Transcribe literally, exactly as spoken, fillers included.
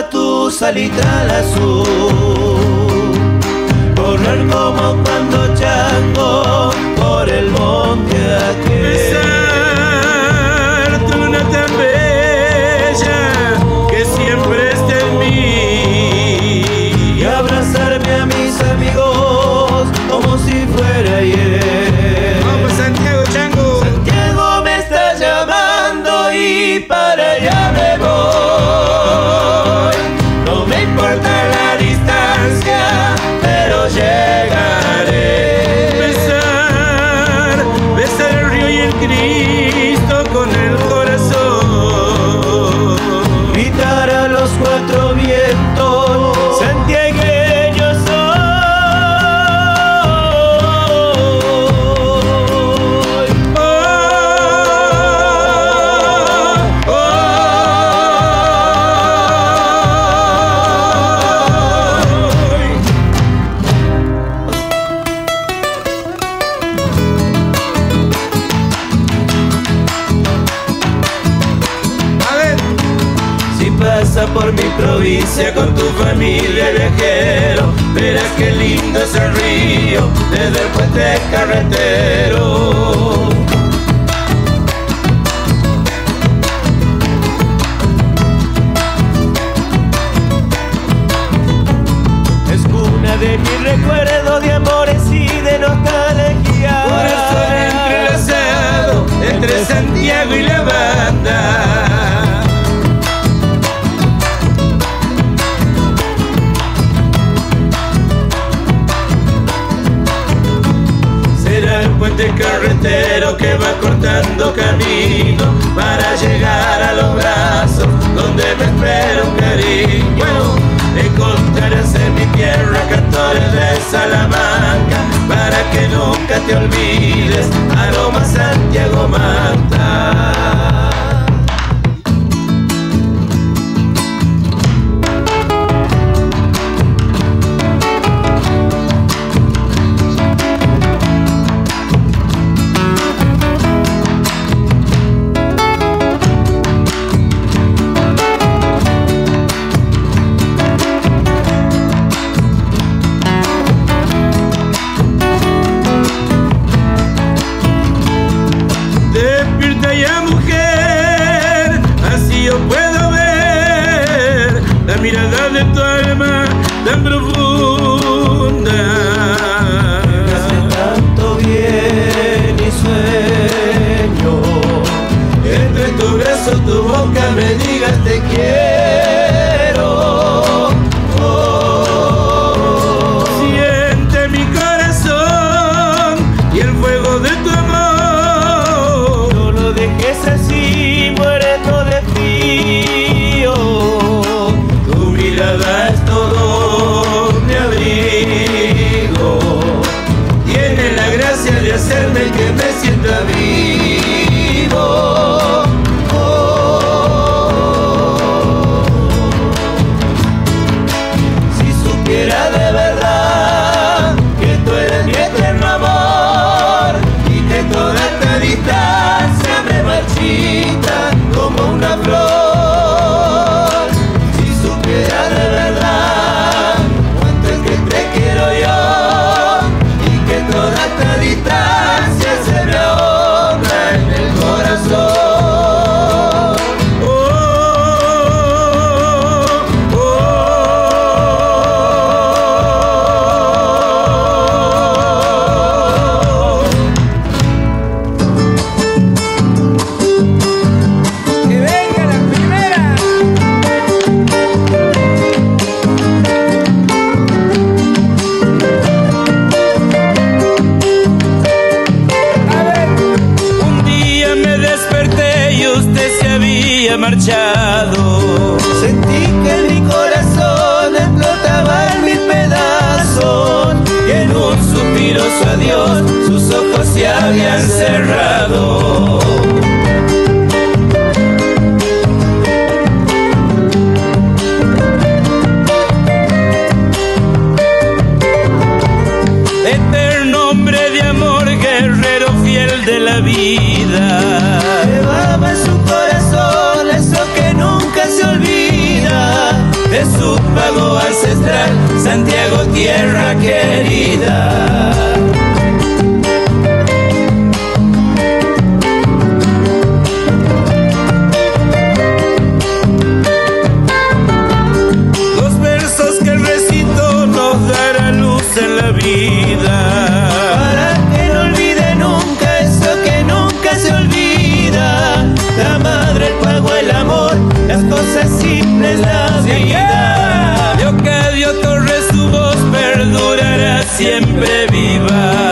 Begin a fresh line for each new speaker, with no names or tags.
tu salitral azul, correr como cuando chango por el monte aquel.
Besar tu luna tan bella que siempre esté en mí,
y abrazarme a mis amigos como si fuera ayer.
Vamos Santiago Chango.
Santiago me está llamando y para allá me voy. No me importa la distancia, pero llegaré.
Besar, besar el río y el Cristo con el corazón.
Gritar a los cuatro vientos, santiagueño soy.
Oh, oh, oh. A ver.
Si pasa por mi provincia con tu familia viajero, verás qué lindo es el río desde el puente carretero. Es cuna de mi recuerdo de amores y de nostalgia.
Corazón entrelazado entre Santiago y la banda.
Será el puente carretero que va cortando camino para llegar a los brazos donde me espera un cariño. Encontrarás en mi tierra cantores de Salamanca para que nunca te olvides, aroma Santiago Manta.
Despierta ya mujer, así yo puedo ver la mirada de tu alma tan profunda.
Me hace tanto bien y sueño, entre tu brazo, tu boca me digas te quiero. Oh,
Siente mi corazón y el fuego de tu amor.
no lo dejes así, muerto de frío. Tu mirada es todo mi abrigo, tiene la gracia de hacerme que me sienta vivo. Oh, si supiera de verdad que tú eres mi eterno amor y que toda esta distancia me marchita como una flor. Si supiera de verdad cuánto es que te quiero yo y que toda esta distancia se me ahoga en el corazón.
Oh, oh, oh. Que venga la primera. A ver. Un día me desperté y usted se había marchado.
Sentí que mi corazón explotaba en mil pedazos y en un suspiro su adiós sus ojos se habían cerrado.
Eterno hombre de amor, guerrero fiel de la vida.
Llevaba en su corazón eso que nunca se olvida, Santiago, tierra querida.
Los versos que el recito nos dará luz en la vida,
para que no olvide nunca eso que nunca se olvida. La madre, el fuego, el amor, las cosas simples, la vida.
Leocadio Torres, su voz perdurará siempre viva.